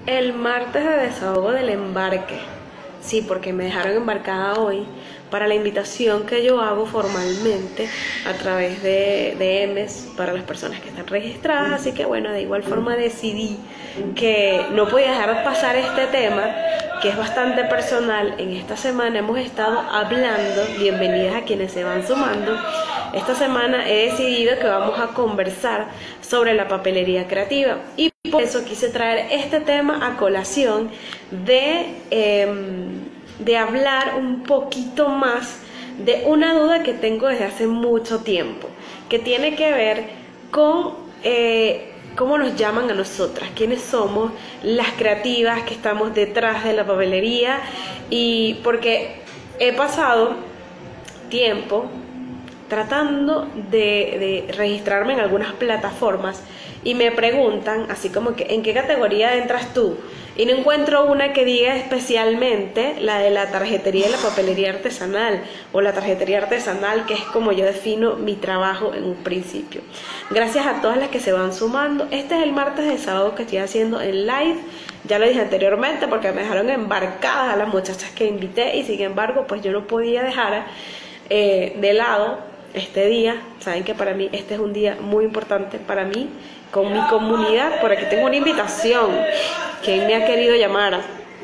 El martes de desahogo del embarque. Sí, porque me dejaron embarcada hoy para la invitación que yo hago formalmente a través de EMES para las personas que están registradas. Así que bueno, de igual forma decidí que no podía dejar pasar este tema, que es bastante personal. En esta semana hemos estado hablando, bienvenidas a quienes se van sumando. Esta semana he decidido que vamos a conversar sobre la papelería creativa y por eso quise traer este tema a colación de hablar un poquito más de una duda que tengo desde hace mucho tiempo, que tiene que ver con cómo nos llaman a nosotras, quiénes somos las creativas que estamos detrás de la papelería. Y porque he pasado tiempo tratando de registrarme en algunas plataformas y me preguntan así como que ¿en qué categoría entras tú? Y no encuentro una que diga especialmente la de la tarjetería y la papelería artesanal, o la tarjetería artesanal, que es como yo defino mi trabajo en un principio. Gracias a todas las que se van sumando. Este es el martes de desahogo que estoy haciendo en live. Ya lo dije anteriormente porque me dejaron embarcadas a las muchachas que invité, y sin embargo pues yo no podía dejar de lado este día. Saben que para mí este es un día muy importante para mí, con mi comunidad. Por aquí tengo una invitación. ¿Quién me ha querido llamar?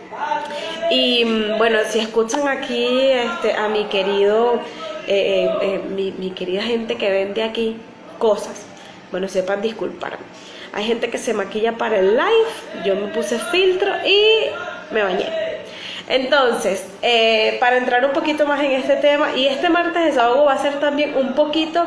Y bueno, si escuchan aquí a mi querido mi querida gente que vende aquí cosas, bueno, sepan disculparme. Hay gente que se maquilla para el live, yo me puse filtro y me bañé. Entonces, para entrar un poquito más en este tema, y este martes de desahogo va a ser también un poquito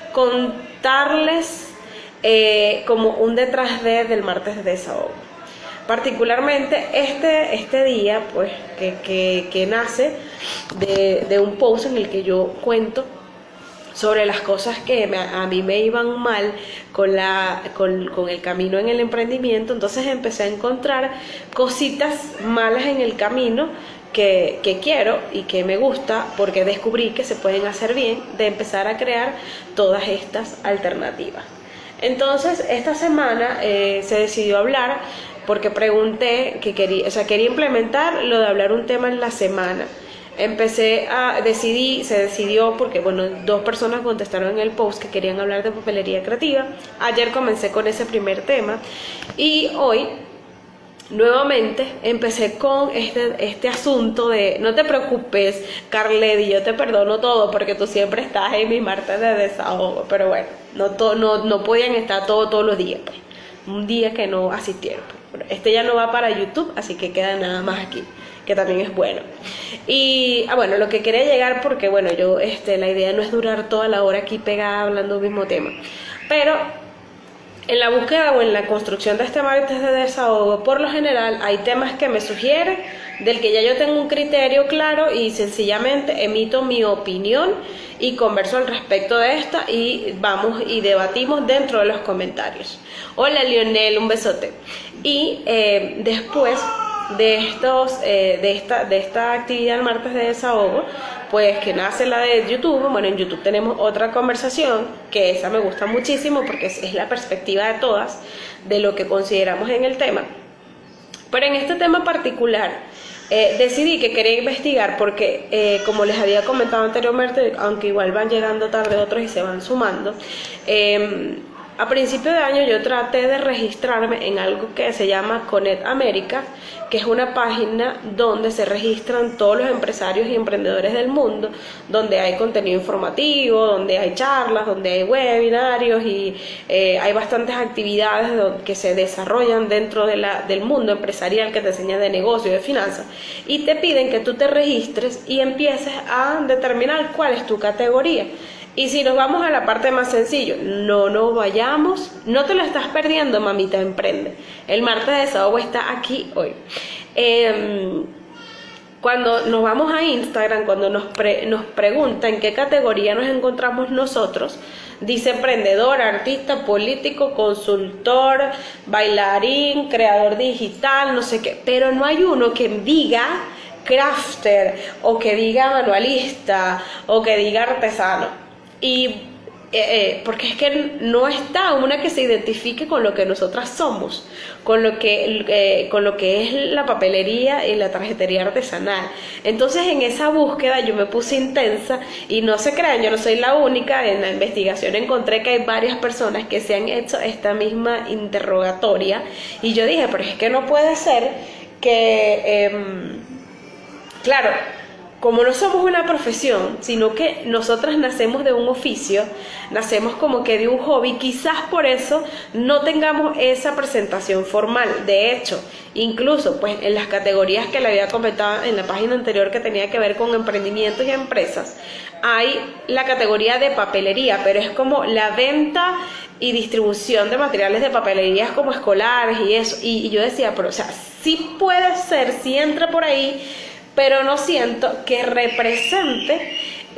contarles como un detrás del martes de desahogo. Particularmente este día, pues, que nace de un post en el que yo cuento sobre las cosas que a mí me iban mal con el camino en el emprendimiento. Entonces empecé a encontrar cositas malas en el camino que quiero y que me gusta, porque descubrí que se pueden hacer bien, de empezar a crear todas estas alternativas. Entonces esta semana se decidió hablar, porque pregunté que quería implementar lo de hablar un tema en la semana. Se decidió porque, bueno, 2 personas contestaron en el post que querían hablar de papelería creativa. Ayer comencé con ese primer tema y hoy nuevamente empecé con este asunto de: no te preocupes, Carledi, yo te perdono todo porque tú siempre estás en mis martes de desahogo. Pero bueno, no podían estar todos los días, pues. Un día que no asistieron. Bueno, este ya no va para YouTube, así que queda nada más aquí, que también es bueno. Y bueno, lo que quería llegar, porque bueno, yo la idea no es durar toda la hora aquí pegada hablando del mismo tema, pero en la búsqueda o en la construcción de este martes de desahogo, por lo general hay temas que me sugieren, del que ya yo tengo un criterio claro, y sencillamente emito mi opinión y converso al respecto de esta, y vamos y debatimos dentro de los comentarios. Hola Lionel, un besote. Y después de esta actividad el martes de desahogo, pues que nace la de YouTube. Bueno, en YouTube tenemos otra conversación, que esa me gusta muchísimo porque es la perspectiva de todas de lo que consideramos en el tema. Pero en este tema particular decidí que quería investigar porque, como les había comentado anteriormente, aunque igual van llegando tarde otros y se van sumando, a principio de año yo traté de registrarme en algo que se llama Connect America, que es una página donde se registran todos los empresarios y emprendedores del mundo, donde hay contenido informativo, donde hay charlas, donde hay webinarios, y hay bastantes actividades que se desarrollan dentro del mundo empresarial, que te enseñan de negocio y de finanzas, y te piden que tú te registres y empieces a determinar cuál es tu categoría. Y si nos vamos a la parte más sencillo, no nos vayamos, no te lo estás perdiendo, mamita emprende. El martes de desahogo está aquí hoy. Cuando nos vamos a Instagram, cuando nos preguntan en qué categoría nos encontramos nosotros, dice emprendedor, artista, político, consultor, bailarín, creador digital, no sé qué, pero no hay uno que diga crafter, o que diga manualista, o que diga artesano. Y porque es que no está una que se identifique con lo que nosotras somos, con lo que es la papelería y la tarjetería artesanal. Entonces en esa búsqueda yo me puse intensa, y no se crean, yo no soy la única. En la investigación encontré que hay varias personas que se han hecho esta misma interrogatoria, y yo dije, pero es que no puede ser que, claro, como no somos una profesión, sino que nosotras nacemos de un oficio, nacemos como que de un hobby, quizás por eso no tengamos esa presentación formal. De hecho, incluso pues en las categorías que le había comentado en la página anterior, que tenía que ver con emprendimientos y empresas, hay la categoría de papelería, pero es como la venta y distribución de materiales de papelerías como escolares y eso. Y yo decía, pero o sea, sí puede ser, sí entra por ahí, pero no siento que represente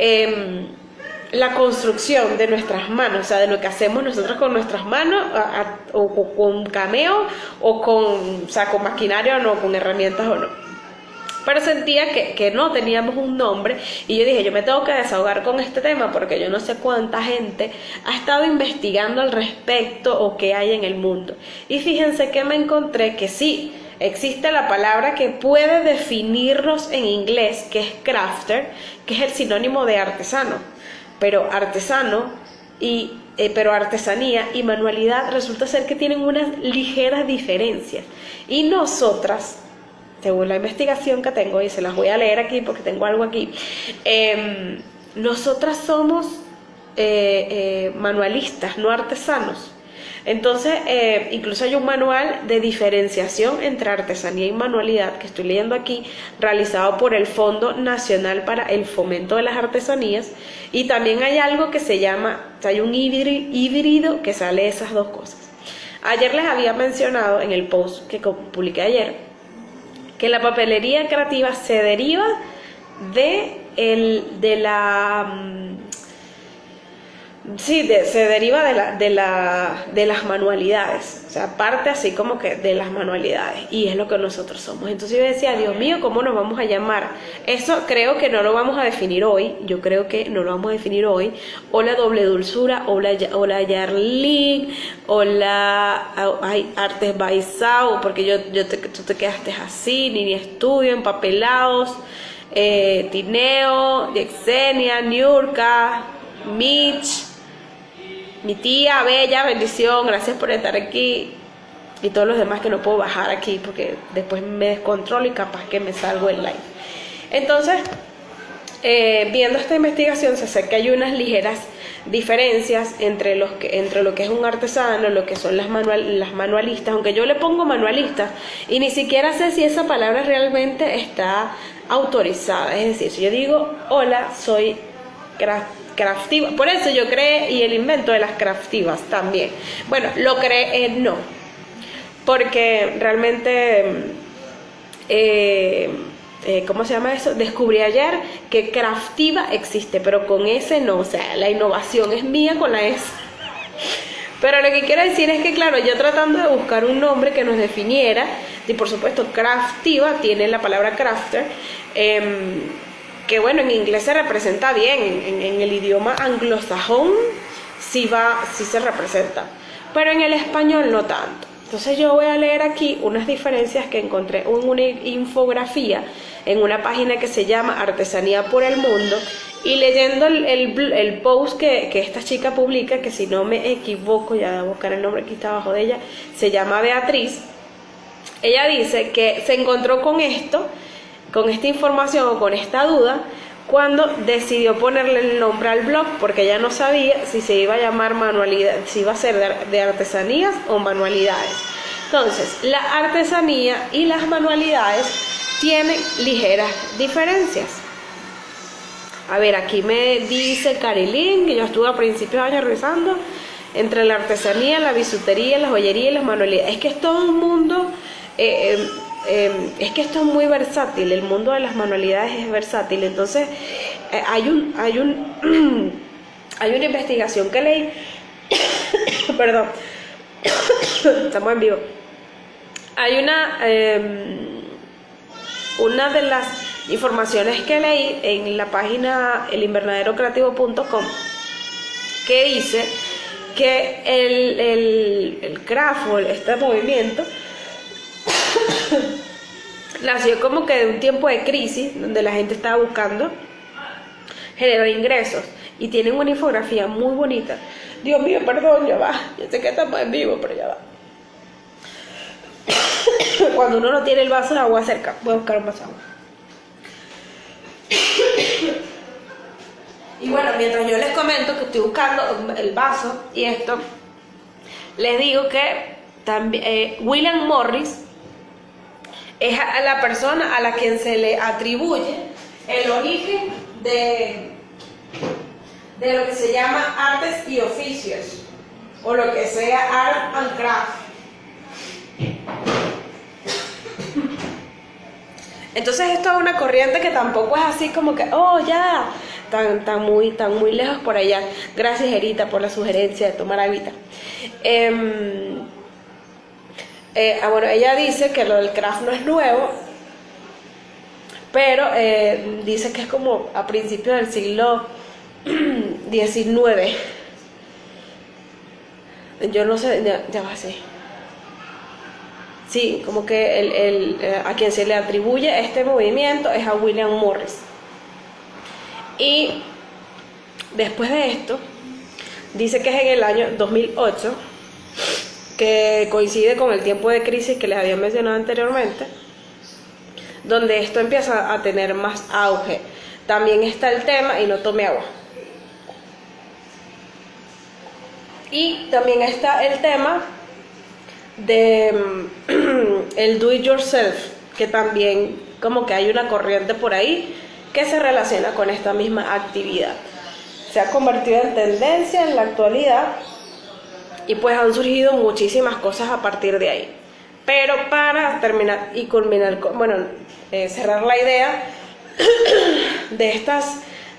la construcción de nuestras manos, o sea, de lo que hacemos nosotros con nuestras manos, o con cameo, o con maquinaria, o no, con herramientas o no. Pero sentía que no teníamos un nombre, y yo dije, yo me tengo que desahogar con este tema, porque yo no sé cuánta gente ha estado investigando al respecto o qué hay en el mundo. Y fíjense que me encontré que sí, existe la palabra que puede definirnos en inglés, que es crafter, que es el sinónimo de artesano. Pero pero artesanía y manualidad resulta ser que tienen unas ligeras diferencias. Y nosotras, según la investigación que tengo, y se las voy a leer aquí porque tengo algo aquí, nosotras somos manualistas, no artesanos. Entonces, incluso hay un manual de diferenciación entre artesanía y manualidad que estoy leyendo aquí, realizado por el Fondo Nacional para el Fomento de las Artesanías, y también hay algo que se llama, hay un híbrido que sale de esas dos cosas. Ayer les había mencionado en el post que publiqué ayer que la papelería creativa se deriva se deriva de las manualidades, o sea, parte así como que de las manualidades, y es lo que nosotros somos. Entonces yo decía, Dios mío, ¿cómo nos vamos a llamar? Eso creo que no lo vamos a definir hoy, Hola Doble Dulzura, hola Yarlín, hola Artes Baisao, porque tú te quedaste así, Nini Estudio, Empapelados, Tineo, Yexenia, Niurka, Mitch, mi tía Bella, bendición, gracias por estar aquí, y todos los demás que no puedo bajar aquí porque después me descontrolo y capaz que me salgo el live. Entonces, viendo esta investigación, se sé que hay unas ligeras diferencias entre lo que es un artesano, lo que son las manualistas, aunque yo le pongo manualistas y ni siquiera sé si esa palabra realmente está autorizada. Es decir, si yo digo, hola, soy craftiva, por eso yo creé y el invento de las craftivas también. Bueno, lo creé no, porque realmente ¿cómo se llama eso? Descubrí ayer que craftiva existe, pero con S no, o sea, la innovación es mía con la S. Pero lo que quiero decir es que, claro, yo tratando de buscar un nombre que nos definiera, y por supuesto craftiva tiene la palabra crafter, que bueno, en inglés se representa bien, en el idioma anglosajón sí se representa, pero en el español no tanto. Entonces yo voy a leer aquí unas diferencias que encontré en una infografía en una página que se llama Artesanía por el Mundo, y leyendo el post que esta chica publica, que si no me equivoco, ya voy a buscar el nombre, aquí está abajo de ella, se llama Beatriz. Ella dice que se encontró con esta información o con esta duda cuando decidió ponerle el nombre al blog, porque ella no sabía si se iba a llamar manualidad, si iba a ser de artesanías o manualidades. Entonces, la artesanía y las manualidades tienen ligeras diferencias. A ver, aquí me dice Carilín, que yo estuve a principios de año revisando, entre la artesanía, la bisutería, la joyería y las manualidades. Es que es todo un mundo... es que esto es muy versátil, el mundo de las manualidades es versátil. Entonces hay una investigación que leí perdón, estamos en vivo. Hay una de las informaciones que leí en la página elinvernaderocreativo.com, que dice que el craft, este movimiento, nació como que de un tiempo de crisis donde la gente estaba buscando generar ingresos, y tienen una infografía muy bonita. Dios mío, perdón, ya va, yo sé que estamos en vivo, pero ya va. Cuando uno no tiene el vaso de agua cerca, voy a buscar un vaso de agua. Y bueno, mientras yo les comento que estoy buscando el vaso y esto, les digo que también William Morris es a la persona a la quien se le atribuye el origen de lo que se llama artes y oficios, o lo que sea art and craft. Entonces esto es una corriente que tampoco es así como que, oh ya, tan muy lejos por allá. Gracias, Erita, por la sugerencia de tomar agüita. Bueno, ella dice que lo del craft no es nuevo, pero dice que es como a principios del siglo XIX. Yo no sé, ya va así. Sí, como que a quien se le atribuye este movimiento es a William Morris. Y después de esto, dice que es en el año 2008, que coincide con el tiempo de crisis que les había mencionado anteriormente, donde esto empieza a tener más auge. También está el tema, y no tome agua. Y también está el tema de el do it yourself, que también como que hay una corriente por ahí que se relaciona con esta misma actividad. Se ha convertido en tendencia en la actualidad, y pues han surgido muchísimas cosas a partir de ahí. Pero para terminar y culminar, cerrar la idea de estas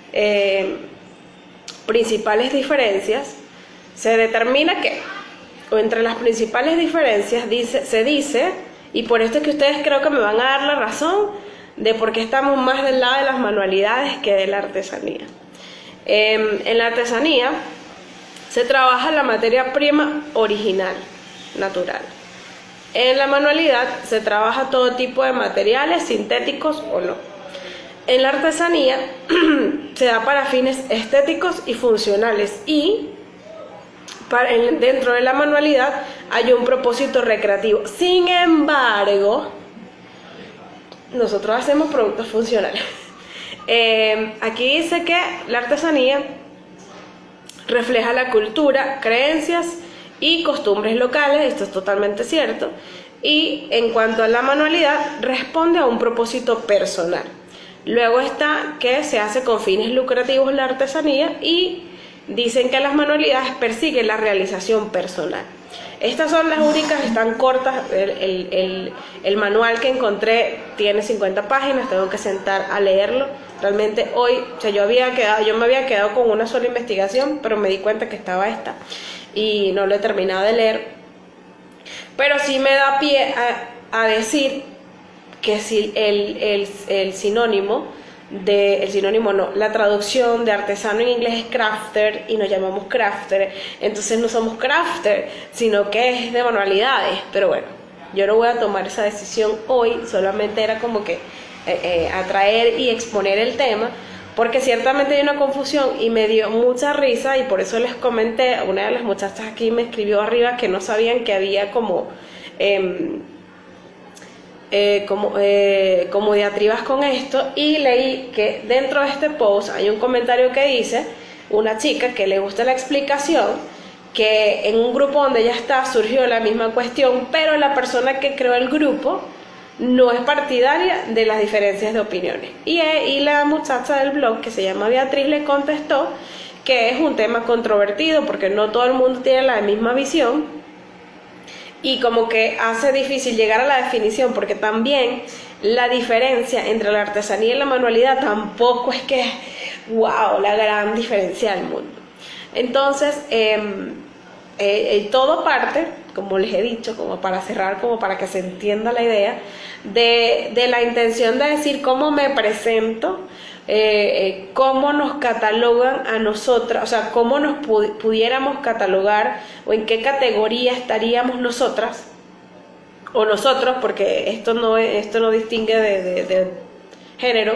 principales diferencias, se determina que, o entre las principales diferencias, se dice, y por esto es que ustedes creo que me van a dar la razón de por qué estamos más del lado de las manualidades que de la artesanía. En la artesanía se trabaja la materia prima original, natural. En la manualidad se trabaja todo tipo de materiales, sintéticos o no. En la artesanía se da para fines estéticos y funcionales, y dentro de la manualidad hay un propósito recreativo. Sin embargo, nosotros hacemos productos funcionales. Aquí dice que la artesanía refleja la cultura, creencias y costumbres locales. Esto es totalmente cierto. Y en cuanto a la manualidad, responde a un propósito personal. Luego está que se hace con fines lucrativos la artesanía, y dicen que las manualidades persiguen la realización personal. Estas son las únicas, están cortas. El manual que encontré tiene 50 páginas, tengo que sentar a leerlo. Realmente hoy, yo me había quedado con una sola investigación, pero me di cuenta que estaba esta y no lo he terminado de leer. Pero sí me da pie a decir que si la traducción de artesano en inglés es crafter, y nos llamamos crafter, entonces no somos crafter, sino que es de manualidades. Pero bueno, yo no voy a tomar esa decisión hoy, solamente era como que atraer y exponer el tema, porque ciertamente hay una confusión y me dio mucha risa, y por eso les comenté. Una de las muchachas aquí me escribió arriba que no sabían que había como diatribas con esto, y leí que dentro de este post hay un comentario que dice una chica que le gusta la explicación, que en un grupo donde ella está surgió la misma cuestión, pero la persona que creó el grupo no es partidaria de las diferencias de opiniones, y la muchacha del blog, que se llama Beatriz, le contestó que es un tema controvertido porque no todo el mundo tiene la misma visión, y como que hace difícil llegar a la definición, porque también la diferencia entre la artesanía y la manualidad tampoco es que wow, la gran diferencia del mundo. Entonces todo parte, como les he dicho, como para cerrar, como para que se entienda la idea de la intención de decir cómo me presento, cómo nos catalogan a nosotras, o sea, cómo nos pudiéramos catalogar o en qué categoría estaríamos nosotras o nosotros, porque esto no distingue de género,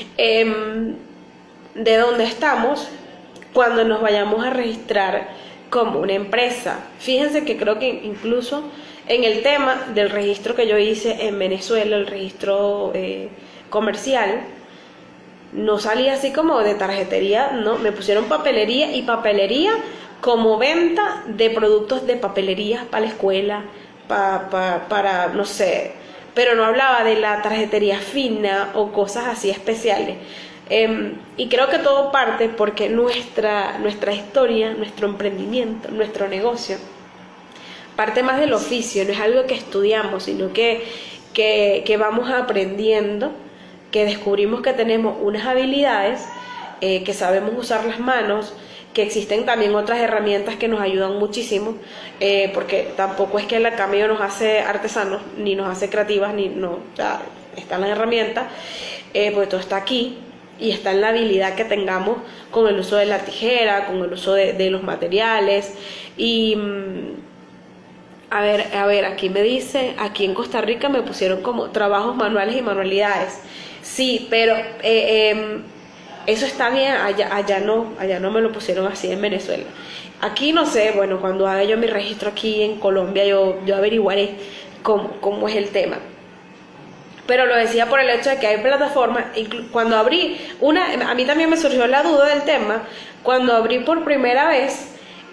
de dónde estamos cuando nos vayamos a registrar como una empresa. Fíjense que creo que incluso en el tema del registro que yo hice en Venezuela, el registro comercial, no salía así como de tarjetería, no, me pusieron papelería, y papelería como venta de productos de papelería para la escuela, para no sé, pero no hablaba de la tarjetería fina o cosas así especiales. Y creo que todo parte porque nuestra historia, nuestro emprendimiento, nuestro negocio parte más del oficio, no es algo que estudiamos, sino que vamos aprendiendo, que descubrimos que tenemos unas habilidades, que sabemos usar las manos, que existen también otras herramientas que nos ayudan muchísimo, porque tampoco es que la Cameo nos hace artesanos, ni nos hace creativas, ni no, o sea, están las herramientas, porque todo está aquí, y está en la habilidad que tengamos con el uso de la tijera, con el uso de los materiales. Y a ver, aquí me dice, aquí en Costa Rica me pusieron como trabajos manuales y manualidades. Sí, pero eso está bien, allá no me lo pusieron así en Venezuela. Aquí no sé, bueno, cuando haga yo mi registro aquí en Colombia, yo averiguaré cómo es el tema. Pero lo decía por el hecho de que hay plataformas. Cuando abrí a mí también me surgió la duda del tema cuando abrí por primera vez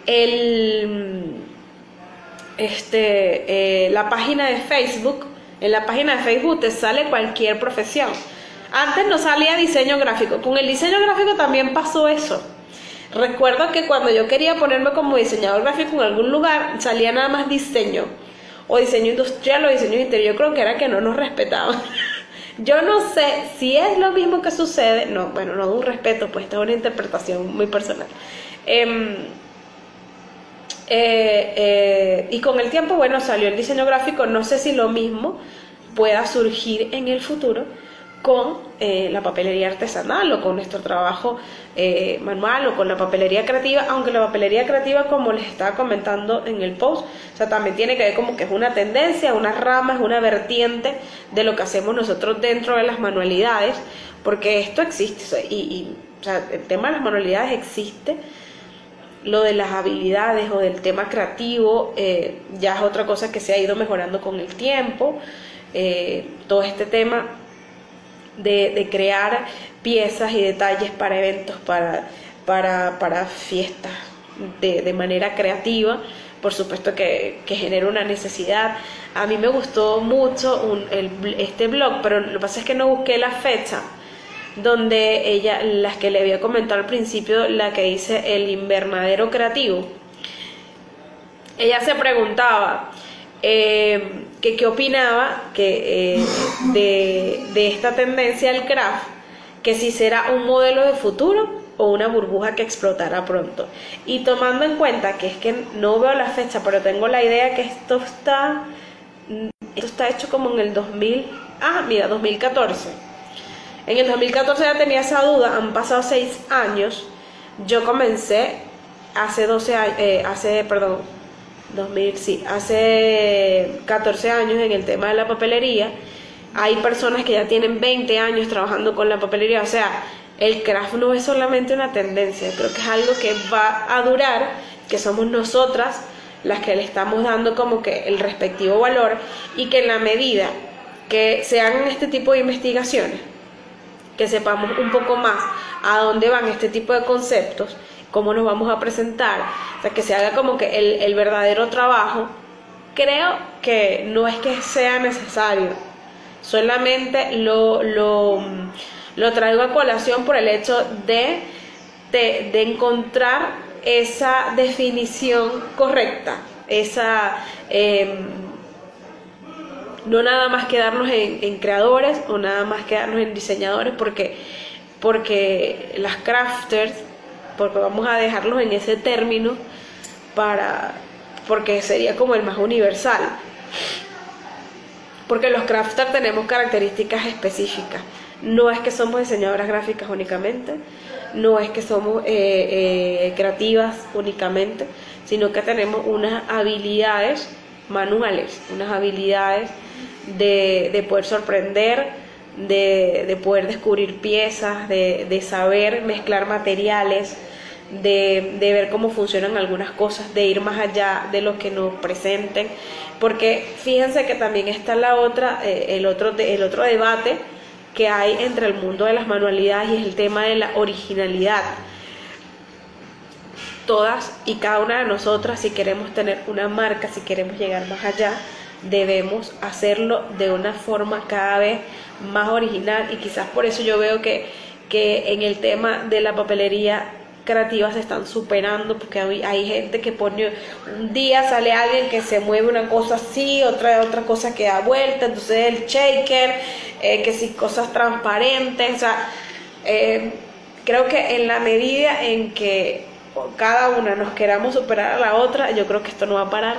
la página de Facebook. En la página de Facebook te sale cualquier profesión. Antes no salía diseño gráfico. Con el diseño gráfico también pasó eso. Recuerdo que cuando yo quería ponerme como diseñador gráfico en algún lugar, salía nada más diseño, o diseño industrial o diseño interior. Yo creo que era que no nos respetaban. Yo no sé si es lo mismo que sucede. No, bueno, no de un respeto, pues esta es una interpretación muy personal. Y con el tiempo, bueno, salió el diseño gráfico. No sé si lo mismo pueda surgir en el futuro con la papelería artesanal o con nuestro trabajo manual o con la papelería creativa, aunque la papelería creativa, como les estaba comentando en el post, o sea, también tiene que ver como que es una tendencia, una rama, es una vertiente de lo que hacemos nosotros dentro de las manualidades, porque esto existe, o sea, el tema de las manualidades existe. Lo de las habilidades o del tema creativo ya es otra cosa que se ha ido mejorando con el tiempo. Todo este tema de crear piezas y detalles para eventos, para fiestas de manera creativa, por supuesto que genera una necesidad. A mí me gustó mucho este blog, pero lo que pasa es que no busqué la fecha donde las que le había comentado al principio, la que dice el invernadero creativo. Ella se preguntaba que qué opinaba de esta tendencia al craft, que si será un modelo de futuro o una burbuja que explotará pronto. Y tomando en cuenta que es que no veo la fecha, pero tengo la idea que esto está hecho como en el 2014. En el 2014 ya tenía esa duda, han pasado 6 años. Yo comencé hace 14 años en el tema de la papelería. Hay personas que ya tienen 20 años trabajando con la papelería. O sea, el craft no es solamente una tendencia, creo que es algo que va a durar, que somos nosotras las que le estamos dando como que el respectivo valor, y que en la medida que se hagan este tipo de investigaciones, que sepamos un poco más a dónde van este tipo de conceptos, cómo nos vamos a presentar, o sea, que se haga como que el verdadero trabajo. Creo que no es que sea necesario, solamente lo traigo a colación por el hecho de encontrar esa definición correcta, no nada más quedarnos en creadores o nada más quedarnos en diseñadores, porque las crafters, porque vamos a dejarlos en ese término porque sería como el más universal, porque los crafters tenemos características específicas. No es que somos diseñadoras gráficas únicamente, no es que somos creativas únicamente, sino que tenemos unas habilidades manuales, unas habilidades de poder sorprender, de poder descubrir piezas, de saber mezclar materiales, de ver cómo funcionan algunas cosas, de ir más allá de lo que nos presenten, porque fíjense que también está el otro debate que hay entre el mundo de las manualidades, y es el tema de la originalidad. Todas y cada una de nosotras, si queremos tener una marca, si queremos llegar más allá, debemos hacerlo de una forma cada vez más original, y quizás por eso yo veo que en el tema de la papelería creativa se están superando, porque hay gente que pone, un día sale alguien que se mueve una cosa así, otra cosa que da vuelta, entonces el shaker, que si cosas transparentes, o sea, creo que en la medida en que cada una nos queramos superar a la otra, yo creo que esto no va a parar.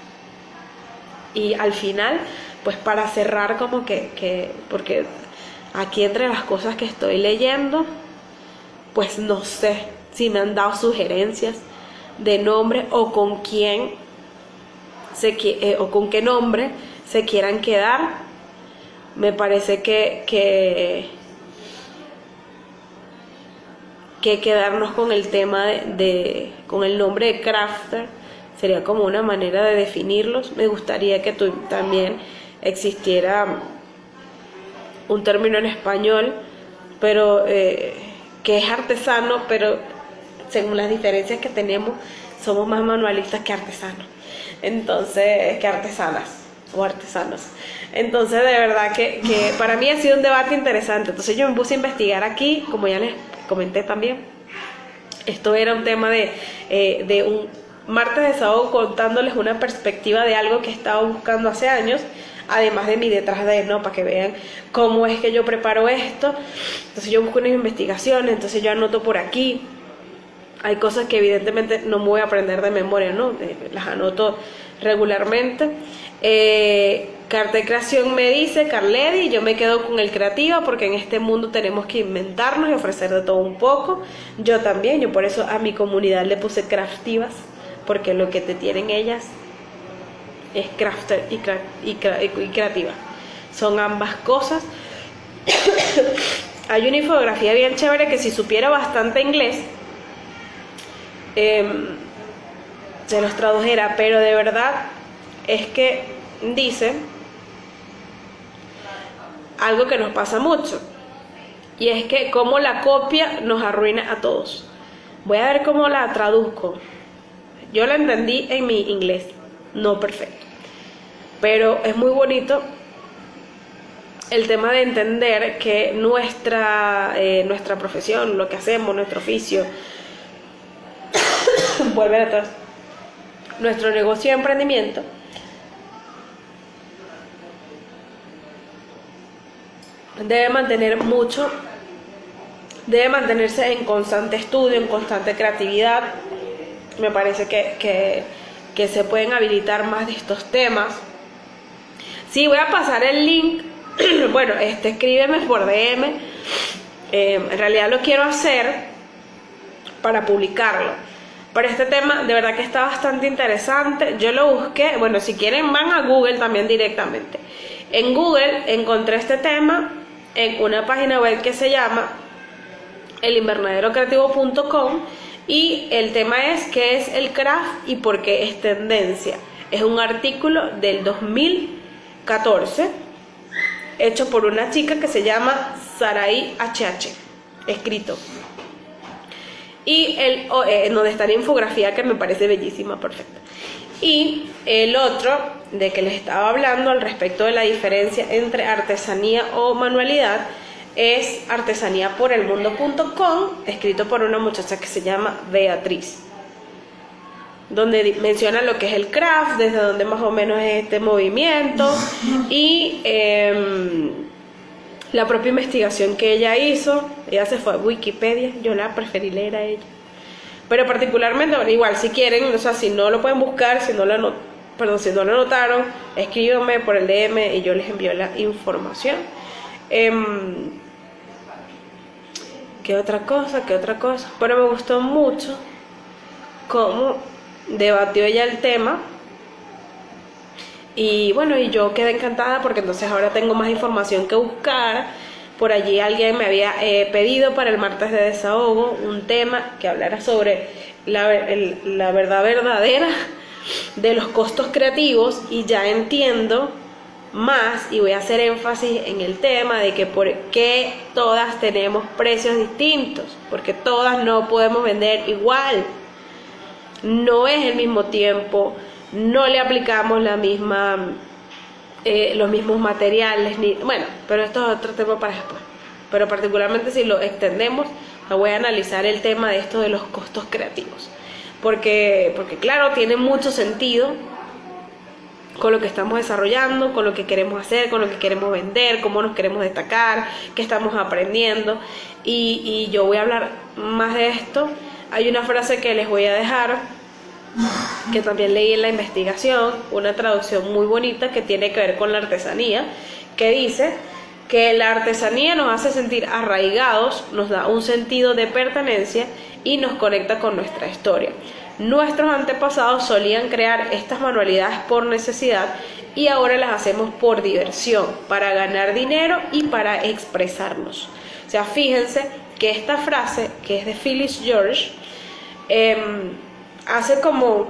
Y al final, pues para cerrar, como que porque aquí entre las cosas que estoy leyendo, pues no sé si me han dado sugerencias de nombre o con quién o con qué nombre se quieran quedar. Me parece que quedarnos con el tema con el nombre de crafter sería como una manera de definirlos. Me gustaría que también existiera un término en español, pero que es artesano, pero según las diferencias que tenemos, somos más manualistas que artesanos, entonces, que artesanas o artesanos. Entonces, de verdad que para mí ha sido un debate interesante. Entonces yo me puse a investigar aquí, como ya les comenté también. Esto era un tema de un martes de desahogo, contándoles una perspectiva de algo que he estado buscando hace años, además de mi detrás de, ¿no? Para que vean cómo es que yo preparo esto. Entonces yo busco unas investigaciones, entonces yo anoto por aquí. Hay cosas que evidentemente no me voy a aprender de memoria, ¿no? Las anoto regularmente. Carta de creación me dice Carledi, yo me quedo con el creativa, porque en este mundo tenemos que inventarnos y ofrecer de todo un poco. Yo también, yo por eso a mi comunidad le puse craftivas, porque lo que te tienen ellas es crafter y creativa, son ambas cosas. Hay una infografía bien chévere que si supiera bastante inglés se los tradujera, pero de verdad es que dice algo que nos pasa mucho, y es que como la copia nos arruina a todos. Voy a ver cómo la traduzco. Yo la entendí en mi inglés, no perfecto, pero es muy bonito el tema de entender que nuestra profesión, lo que hacemos, nuestro oficio, vuelve atrás, nuestro negocio de emprendimiento, debe mantenerse en constante estudio, en constante creatividad. Me parece que se pueden habilitar más de estos temas. Sí, voy a pasar el link. Bueno, escríbeme por DM. En realidad lo quiero hacer para publicarlo. Pero este tema de verdad que está bastante interesante. Yo lo busqué. Bueno, si quieren van a Google también directamente. En Google encontré este tema en una página web que se llama elinvernaderocreativo.com, y el tema es ¿qué es el craft y por qué es tendencia? Es un artículo del 2014 hecho por una chica que se llama Sarai HH, escrito, y donde está la infografía que me parece bellísima, perfecta. Y el otro de que les estaba hablando al respecto de la diferencia entre artesanía o manualidad es artesaniaporelmundo.com, escrito por una muchacha que se llama Beatriz, donde menciona lo que es el craft, desde donde más o menos es este movimiento, y la propia investigación que ella hizo. Ella se fue a Wikipedia, yo la preferí leer a ella, pero particularmente, bueno, igual si quieren, o sea, si no lo pueden buscar, si no lo anotaron, escríbanme por el DM y yo les envío la información. ¿Qué otra cosa? Pero me gustó mucho cómo debatió ella el tema. Y bueno, y yo quedé encantada porque entonces ahora tengo más información que buscar. Por allí alguien me había pedido para el martes de desahogo un tema que hablara sobre la verdad verdadera de los costos creativos, y ya entiendo más y voy a hacer énfasis en el tema de que por qué todas tenemos precios distintos, porque todas no podemos vender igual, no es el mismo tiempo, no le aplicamos la misma los mismos materiales, bueno, pero esto es otro tema para después. Pero particularmente si lo extendemos, voy a analizar el tema de esto de los costos creativos, porque claro, tiene mucho sentido con lo que estamos desarrollando, con lo que queremos hacer, con lo que queremos vender, cómo nos queremos destacar, qué estamos aprendiendo, y yo voy a hablar más de esto. Hay una frase que les voy a dejar, que también leí en la investigación, una traducción muy bonita que tiene que ver con la artesanía, que dice que la artesanía nos hace sentir arraigados, nos da un sentido de pertenencia y nos conecta con nuestra historia. Nuestros antepasados solían crear estas manualidades por necesidad y ahora las hacemos por diversión, para ganar dinero y para expresarnos. O sea, fíjense que esta frase, que es de Phyllis George, hace como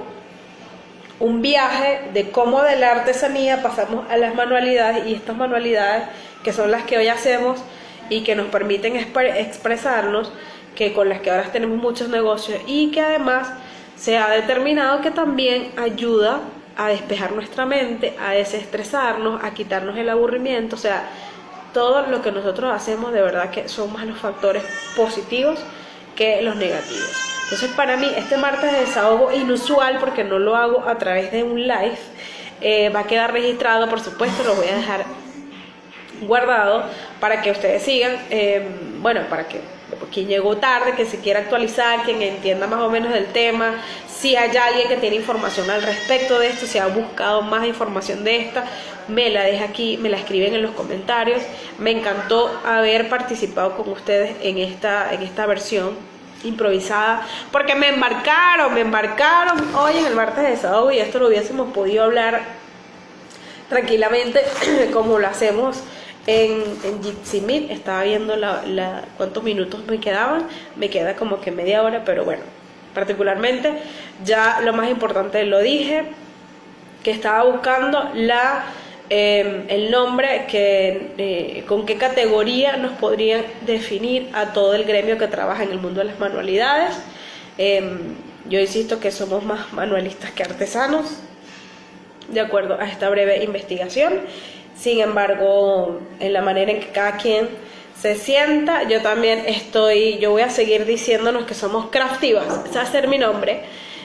un viaje de cómo de la artesanía pasamos a las manualidades, y estas manualidades que son las que hoy hacemos y que nos permiten expresarnos, que con las que ahora tenemos muchos negocios, y que además se ha determinado que también ayuda a despejar nuestra mente, a desestresarnos, a quitarnos el aburrimiento. O sea, todo lo que nosotros hacemos de verdad que son más los factores positivos que los negativos. Entonces, para mí este martes de desahogo inusual, porque no lo hago a través de un live, va a quedar registrado, por supuesto, lo voy a dejar guardado para que ustedes sigan, bueno, para que quien llegó tarde, que se quiera actualizar, quien entienda más o menos del tema, si hay alguien que tiene información al respecto de esto, si ha buscado más información de esta, me la deja aquí, me la escriben en los comentarios. Me encantó haber participado con ustedes en esta versión improvisada, porque me embarcaron hoy en el martes de desahogo, y esto lo hubiésemos podido hablar tranquilamente como lo hacemos en Jitsi Meet. Estaba viendo cuántos minutos me quedaban, me queda como que media hora, pero bueno, particularmente ya lo más importante lo dije, que estaba buscando el nombre con qué categoría nos podrían definir a todo el gremio que trabaja en el mundo de las manualidades. Yo insisto que somos más manualistas que artesanos, de acuerdo a esta breve investigación. Sin embargo, en la manera en que cada quien se sienta, yo voy a seguir diciéndonos que somos craftivas. Ese va a ser mi nombre,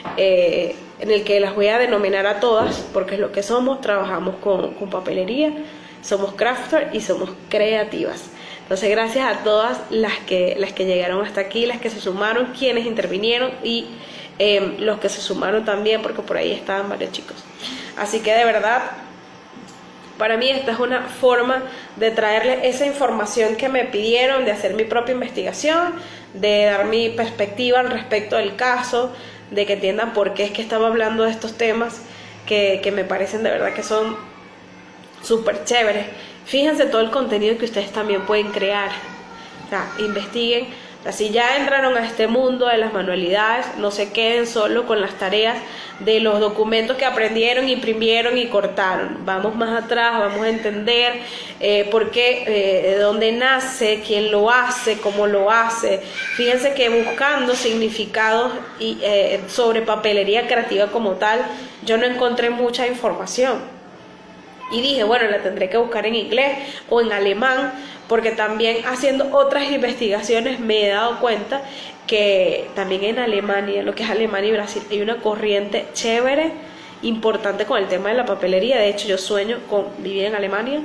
en el que las voy a denominar a todas, porque es lo que somos. Trabajamos con papelería, somos crafters y somos creativas. Entonces, gracias a todas las que llegaron hasta aquí, las que se sumaron, quienes intervinieron, y los que se sumaron también, porque por ahí estaban varios chicos. Así que de verdad, para mí esta es una forma de traerles esa información que me pidieron, de hacer mi propia investigación, de dar mi perspectiva al respecto del caso, de que entiendan por qué es que estaba hablando de estos temas que me parecen de verdad que son súper chéveres. Fíjense todo el contenido que ustedes también pueden crear. O sea, investiguen. O sea, si ya entraron a este mundo de las manualidades, no se queden solo con las tareas de los documentos que aprendieron, imprimieron y cortaron. Vamos más atrás, vamos a entender por qué, de dónde nace, quién lo hace, cómo lo hace. Fíjense que buscando significados sobre papelería creativa como tal, yo no encontré mucha información. Y dije, bueno, la tendré que buscar en inglés o en alemán, porque también haciendo otras investigaciones me he dado cuenta que también en Alemania, lo que es Alemania y Brasil, hay una corriente chévere, importante con el tema de la papelería. De hecho, yo sueño con vivir en Alemania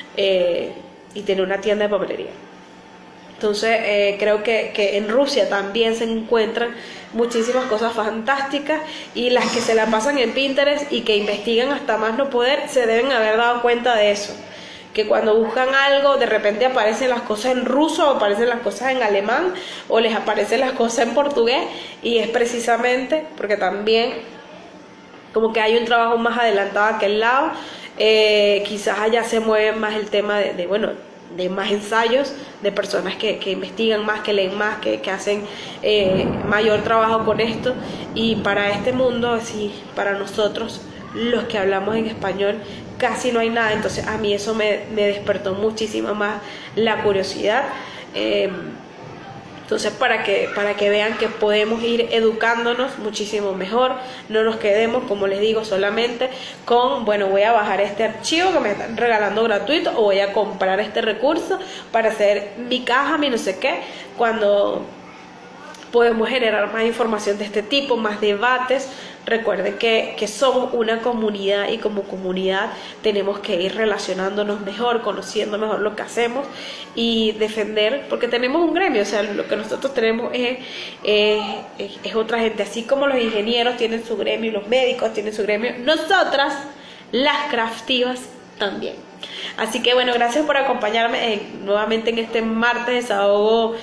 y tener una tienda de papelería. Entonces, creo que en Rusia también se encuentran muchísimas cosas fantásticas, y las que se la pasan en Pinterest y que investigan hasta más no poder, se deben haber dado cuenta de eso, que cuando buscan algo de repente aparecen las cosas en ruso, o aparecen las cosas en alemán, o les aparecen las cosas en portugués, y es precisamente porque también como que hay un trabajo más adelantado a aquel lado. Quizás allá se mueve más el tema de más ensayos, de personas que investigan más, que leen más, que hacen mayor trabajo con esto, y para este mundo, así, para nosotros los que hablamos en español, casi no hay nada. Entonces a mí eso me despertó muchísimo más la curiosidad. Entonces para que vean que podemos ir educándonos muchísimo mejor, no nos quedemos, como les digo, solamente con, bueno, voy a bajar este archivo que me están regalando gratuito, o voy a comprar este recurso para hacer mi caja, mi no sé qué, cuando podemos generar más información de este tipo, más debates. Recuerden que somos una comunidad, y como comunidad tenemos que ir relacionándonos mejor, conociendo mejor lo que hacemos y defender, porque tenemos un gremio. O sea, lo que nosotros tenemos es otra gente, así como los ingenieros tienen su gremio, los médicos tienen su gremio, nosotras, las craftivas, también. Así que bueno, gracias por acompañarme nuevamente en este martes de desahogo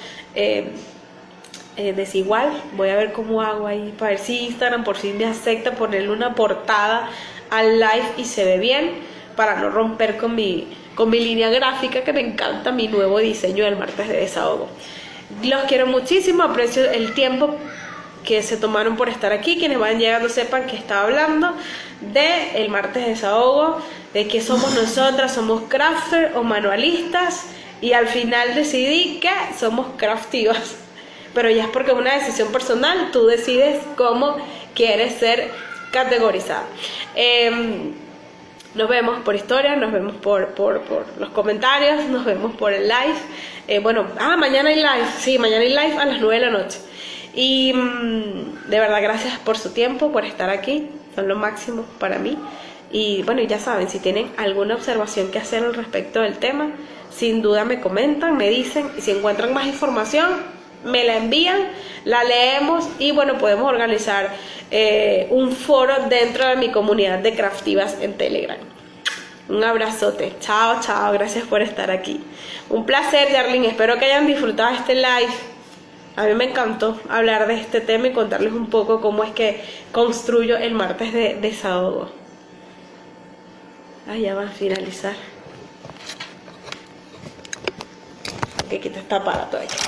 desigual. Voy a ver cómo hago ahí, para ver si Instagram por fin me acepta ponerle una portada al live y se ve bien, para no romper con mi línea gráfica, que me encanta mi nuevo diseño del martes de desahogo. Los quiero muchísimo, aprecio el tiempo que se tomaron por estar aquí. Quienes van llegando sepan que estaba hablando de el martes de desahogo, de que somos nosotras, somos crafter o manualistas, y al final decidí que somos craftivas. Pero ya es porque es una decisión personal, tú decides cómo quieres ser categorizada. Nos vemos por historia, nos vemos por los comentarios, nos vemos por el live. Mañana hay live, sí, mañana hay live a las 9 de la noche. Y de verdad, gracias por su tiempo, por estar aquí, son lo máximo para mí. Y bueno, ya saben, si tienen alguna observación que hacer al respecto del tema, sin duda me comentan, me dicen, y si encuentran más información, me la envían, la leemos, y bueno, podemos organizar un foro dentro de mi comunidad de craftivas en Telegram. Un abrazote, chao, chao, gracias por estar aquí. Un placer, Darling, espero que hayan disfrutado este live. A mí me encantó hablar de este tema y contarles un poco cómo es que construyo el martes de desahogo. Ya va a finalizar. Que quita esta aparato ahí.